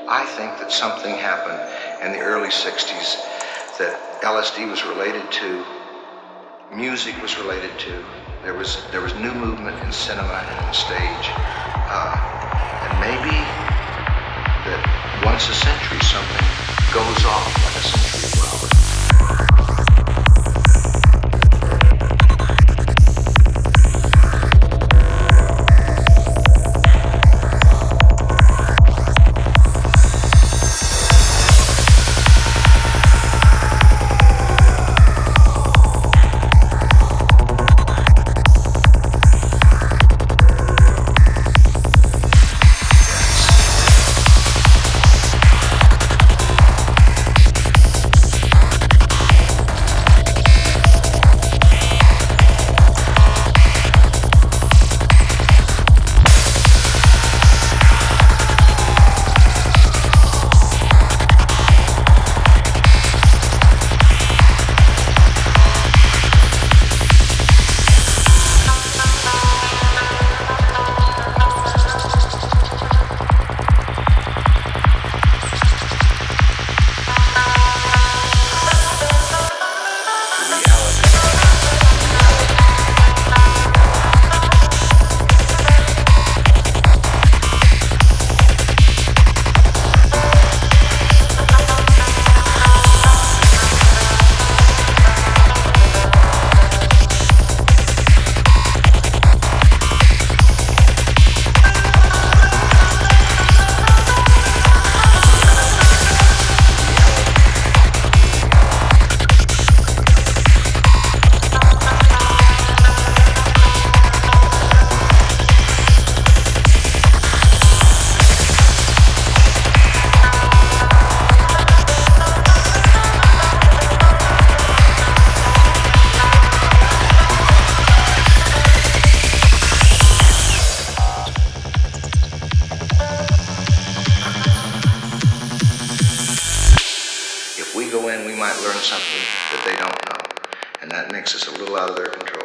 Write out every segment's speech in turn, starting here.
I think that something happened in the early 60s that LSD was related to, music was related to. There was new movement in cinema and in stage. And maybe that once a century something goes off like a century flower. Something that they don't know, and that makes us a little out of their control.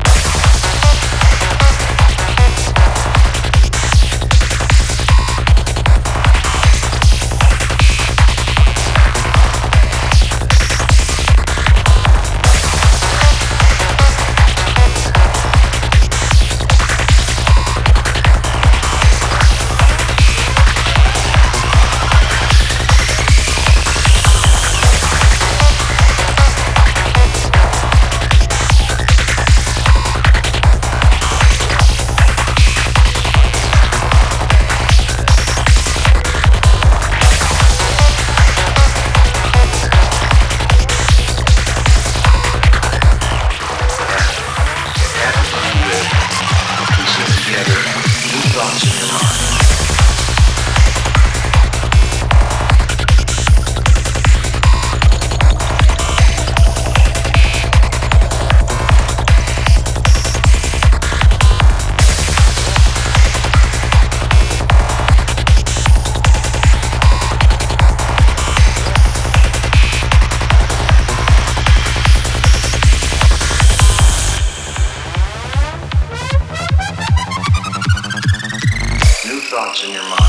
Thoughts in your mind.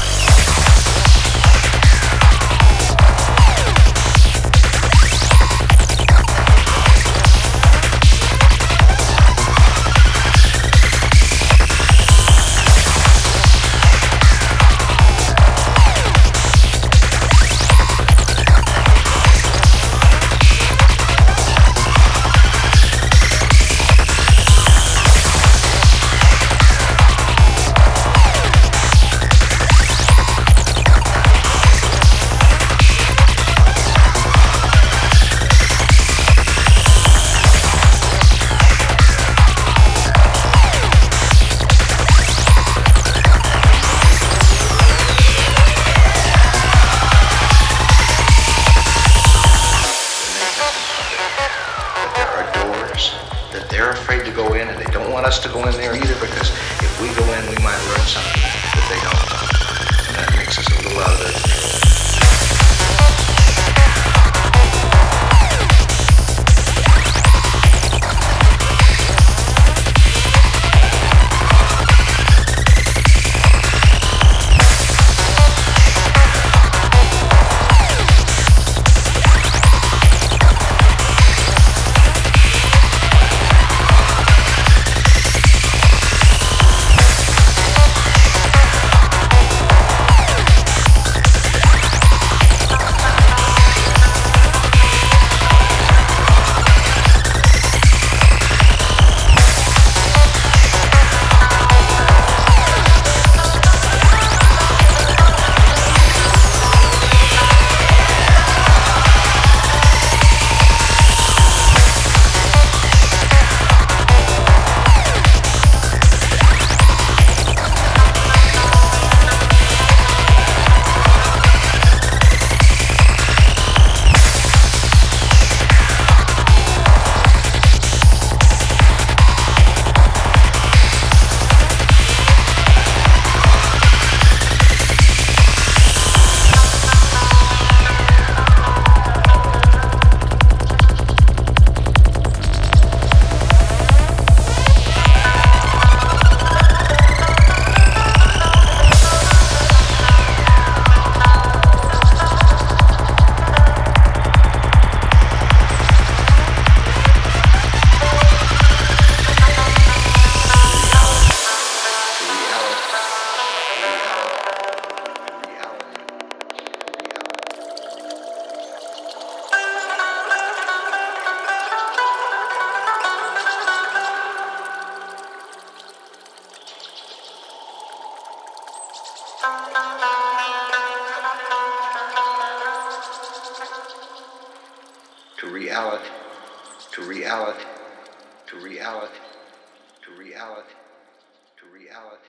They're afraid to go in, and they don't want us to go in there either, because if we go in, we might learn something that they don't know. And that makes us a little out of their control. to reality, to reality, to reality, to reality, to reality.